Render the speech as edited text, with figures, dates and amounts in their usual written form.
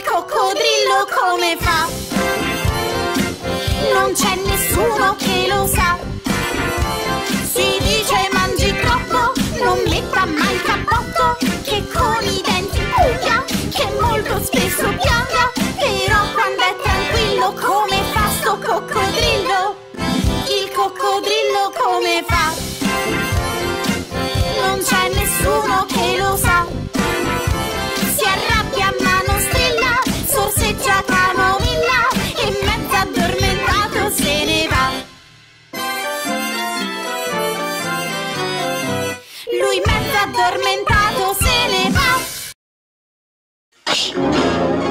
coccodrillo come fa? Non c'è nessuno che lo sa. Si dice mangi troppo, non metta mai il cappotto, che con i denti pugna, che molto spesso pianga. Però quando è tranquillo come fa sto coccodrillo? Il coccodrillo come fa? Non c'è nessuno che lo sa. Si arrabbia ma non strilla, sorseggia camomilla e mezzo addormentato se ne va. Lui mezzo addormentato se ne va.